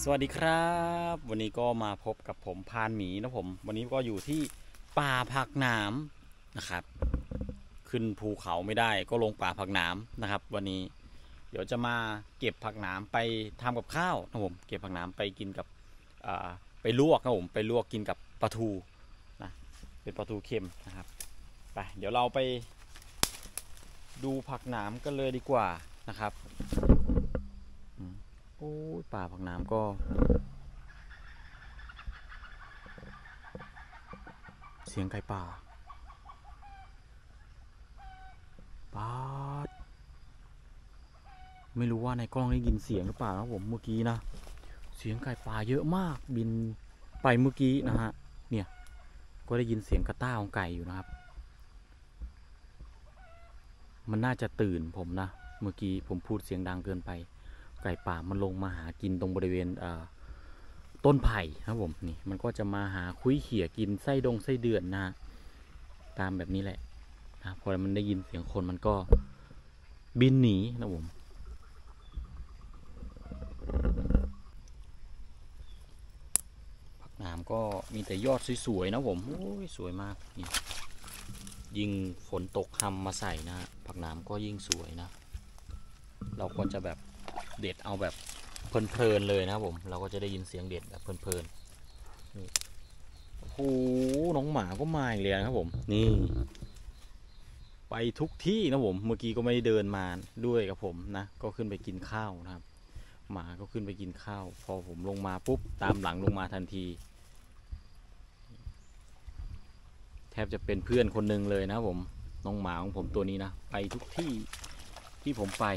สวัสดีครับวันนี้ก็มาพบกับผมพานหมีนะผมวันนี้ก็อยู่ที่ป่าผักหนามนะครับขึ้นภูเขาไม่ได้ก็ลงป่าผักหนามนะครับวันนี้เดี๋ยวจะมาเก็บผักหนามไปทำกับข้าวนะผมเก็บผักหนามไปกินกับไปลวกนะผมไปลวกกินกับปลาทูนะเป็นปลาทูเค็มนะครับไปเดี๋ยวเราไปดูผักหนามกันเลยดีกว่านะครับโอ้ป่าผักหนามก็เสียงไก่ป่าป๊าดไม่รู้ว่าในกล้องได้ยินเสียงหรือเปล่านะผมเมื่อกี้นะเสียงไก่ป่าเยอะมากบินไปเมื่อกี้นะฮะเนี่ยก็ได้ยินเสียงกระต้าของไก่อยู่นะครับมันน่าจะตื่นผมนะเมื่อกี้ผมพูดเสียงดังเกินไปไก่ป่ามันลงมาหากินตรงบริเวณต้นไผ่ครับผมนี่มันก็จะมาหาคุ้ยเขี่ยกินไส้เดือนนะตามแบบนี้แหละนะพอมันได้ยินเสียงคนมันก็บินหนีนะผมผักหนามก็มีแต่ยอดสวยๆนะผมโอ้ยสวยมากนี่ยิ่งฝนตกค่ำมาใส่นะผักหนามก็ยิ่งสวยนะเราก็จะแบบเด็ดเอาแบบเพลินๆเลยนะผมเราก็จะได้ยินเสียงเด็ดแบบเพลินๆนี่โอ้โหน้องหมาก็มาอีกเลยนะครับผมนี่ไปทุกที่นะผมเมื่อกี้ก็ไม่ได้เดินมาด้วยกับผมนะก็ขึ้นไปกินข้าวนะครับหมาก็ขึ้นไปกินข้าวพอผมลงมาปุ๊บตามหลังลงมาทันทีแทบจะเป็นเพื่อนคนหนึ่งเลยนะผมน้องหมาของผมตัวนี้นะไปทุกที่ที่ผมไป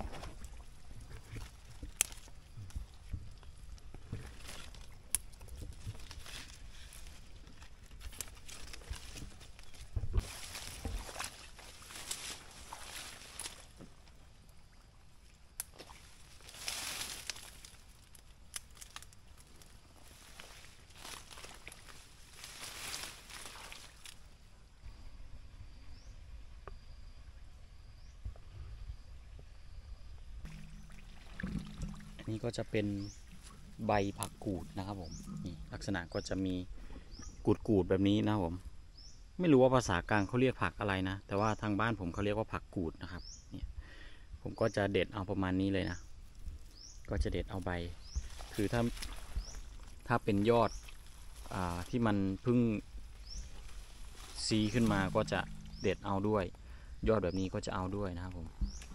นี่ก็จะเป็นใบผักกูดนะครับผมนี่ลักษณะก็จะมีกูดแบบนี้นะผมไม่รู้ว่าภาษากลางเขาเรียกผักอะไรนะแต่ว่าทางบ้านผมเขาเรียกว่าผักกูดนะครับเนี่ยผมก็จะเด็ดเอาประมาณนี้เลยนะก็จะเด็ดเอาใบคือถ้าเป็นยอดที่มันเพิ่งซีขึ้นมาก็จะเด็ดเอาด้วยยอดแบบนี้ก็จะเอาด้วยนะครับผม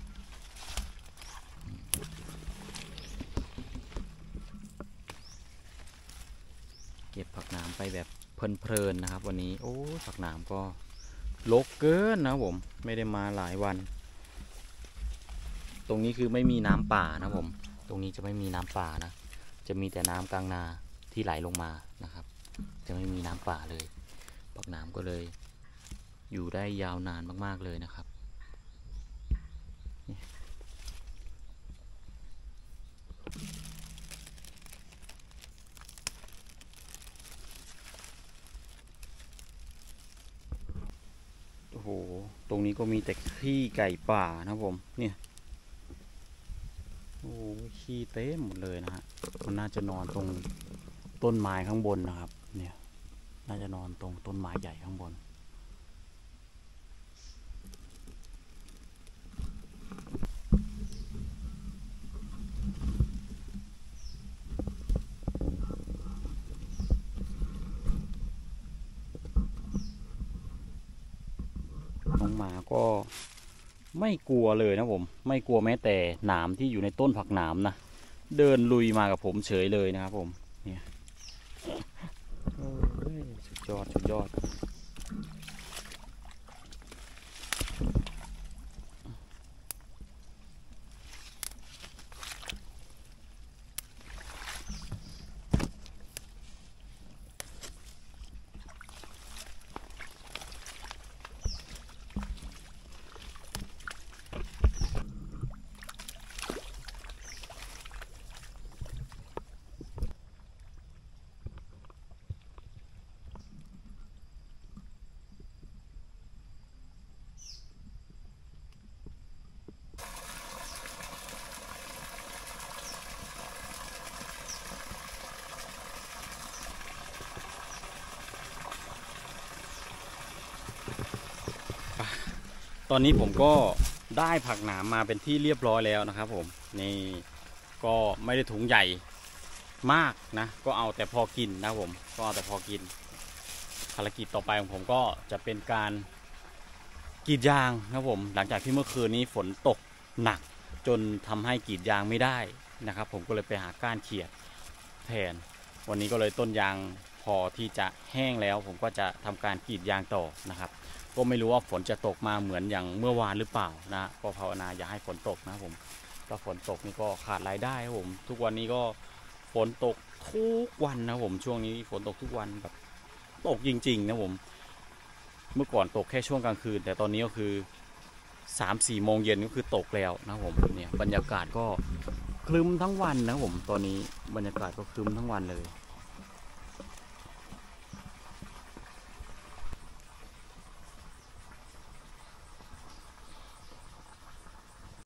เก็บผักหนามไปแบบเพลินๆนะครับวันนี้โอ้ผักหนามก็รกเกินนะผมไม่ได้มาหลายวันตรงนี้คือไม่มีน้ำป่านะผมตรงนี้จะไม่มีน้ำป่านะจะมีแต่น้ำกลางนาที่ไหลลงมานะครับจะไม่มีน้ำป่าเลยผักหนามก็เลยอยู่ได้ยาวนานมากๆเลยนะครับโอ้โหตรงนี้ก็มีแต่ขี้ไก่ป่านะผมเนี่ยโอ้ขี้เต็มหมดเลยนะฮะมันน่าจะนอนตรงต้นไม้ข้างบนนะครับเนี่ยน่าจะนอนตรงต้นไม้ใหญ่ข้างบนน้องหมาก็ไม่กลัวเลยนะผมไม่กลัวแม้แต่หนามที่อยู่ในต้นผักหนามนะเดินลุยมากับผมเฉยเลยนะครับผมเนี่ยสุดยอดสุดยอดตอนนี้ผมก็ได้ผักหนามมาเป็นที่เรียบร้อยแล้วนะครับผมนี่ก็ไม่ได้ถุงใหญ่มากนะก็เอาแต่พอกินนะผมก็เอาแต่พอกินภารกิจต่อไปของผมก็จะเป็นการกรีดยางนะครับผมหลังจากที่เมื่อคืนนี้ฝนตกหนักจนทำให้กรีดยางไม่ได้นะครับผมก็เลยไปหาก้านเขียดแทนวันนี้ก็เลยต้นยางพอที่จะแห้งแล้วผมก็จะทำการกรีดยางต่อนะครับก็ไม่รู้ว่าฝนจะตกมาเหมือนอย่างเมื่อวานหรือเปล่านะก็ภาวนาอย่าให้ฝนตกนะผมถ้าฝนตกนี่ก็ขาดรายได้ครับผมทุกวันนี้ก็ฝนตกทุกวันนะผมช่วงนี้ฝนตกทุกวันแบบตกจริงๆนะผมเมื่อก่อนตกแค่ช่วงกลางคืนแต่ตอนนี้ก็คือ3-4 โมงเย็นก็คือตกแล้วนะผมเนี่ยบรรยากาศก็ครึ้มทั้งวันนะผมตอนนี้บรรยากาศก็ครึ้มทั้งวันเลย